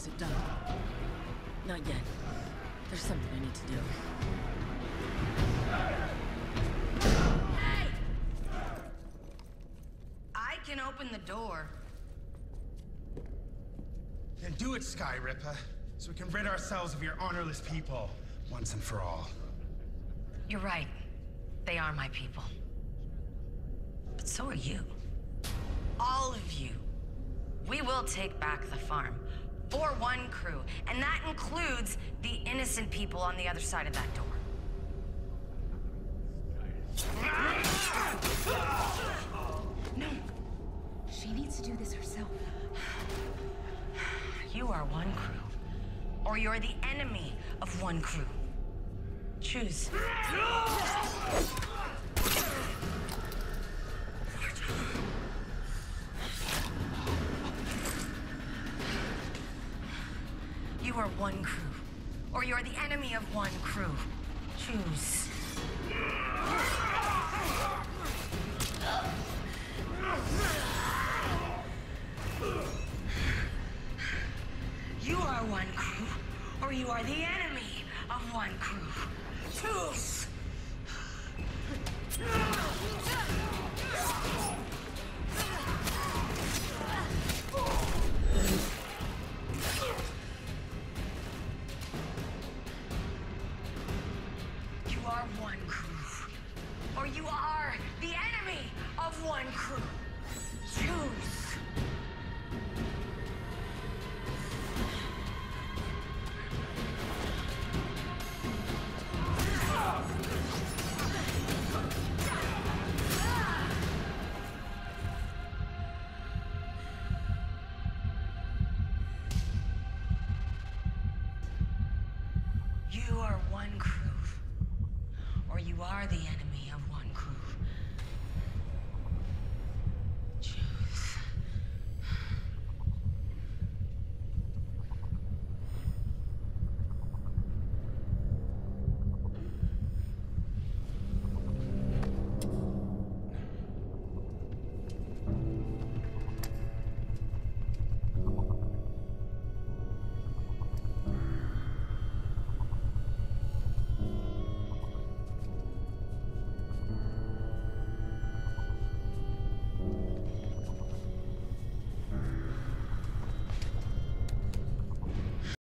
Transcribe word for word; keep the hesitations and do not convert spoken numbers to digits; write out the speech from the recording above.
isn't done. Not yet. There's something I need to do. Hey! I can open the door. Then do it, Sky Ripper, so we can rid ourselves of your honorless people, once and for all. You're right. They are my people. But so are you. All of you. We will take back the farm. For one crew. And that includes the innocent people on the other side of that door. No. She needs to do this herself. You are one crew. Or you're the enemy of one crew. Choose. You are one crew. Or you're the enemy of one crew. Choose. You are one crew, or you are the enemy of one crew. Choose! You are one crew, or you are the enemy of one crew. Choose! You are one crew, or you are the enemy of one crew.